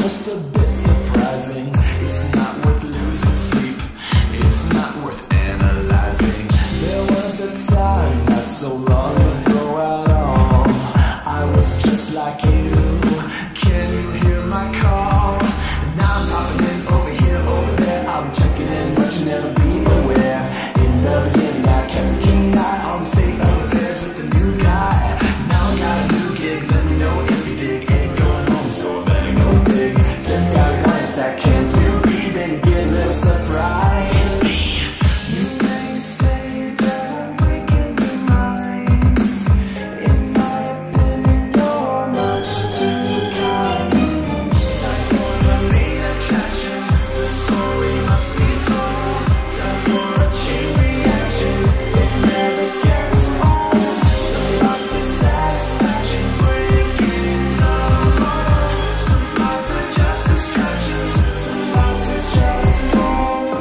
just a bit surprising. It's not worth losing sleep, it's not worth analyzing. There was a time not so long ago at all, I was just like you. Can you hear my call? Now I'm popping in over here, over there. I'm checking in, but you never be aware. In the beginning I kept a keen eye on the state of affairs with the new guy. Now I got a new gig, let me know if you dig. Ain't going home, so I better go big. Just got a glance at can to read and get a little surprise. It's me. You may say that I'm breaking your mind. In my opinion, you're much too kind. Time for the main attraction, the story must be told. Time for a chain reaction, it never gets old. Some thoughts get satisfaction, breaking the mold. Some thoughts are just distractions, some thoughts are just gold.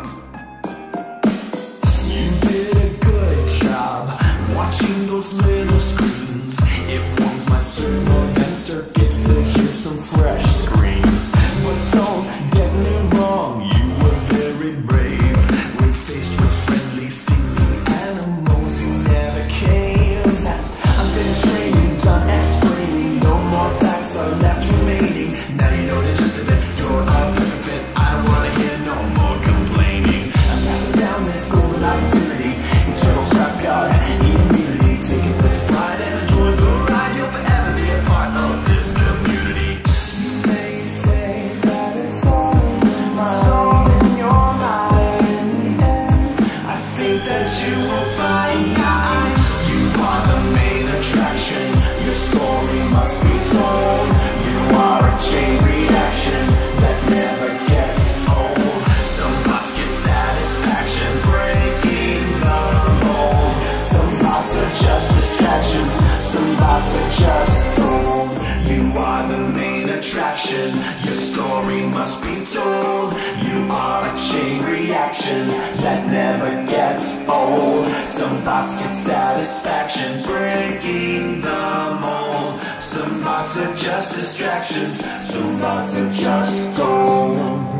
You did a good job watching those little screens. It warms my servos and circuits to hear some fresh screams. But don't get me wrong, you were very brave. When faced with friendly seeming animals, you never caved. I'm finished training, done explaining. No more facts are left remaining. Now you know that just a bit, you're a perfect fit. I wanna hear no more complaining. I'm passing down this golden opportunity, eternal scrapyard, immunity. Take it with pride and enjoy the ride. You'll forever be a part of this community. You may say that it's all in your mind. I think that you will find you are the main attraction. Your story must be told. You are a chain reaction that never gets old. Some thoughts get satisfaction, breaking the mold. Some thoughts are just distractions, some thoughts are just gold. You are the main attraction, your story must be told. You are a chain reaction that never gets old. Some thoughts get satisfaction, breaking the mold. Some thoughts are just distractions, some thoughts are just gold.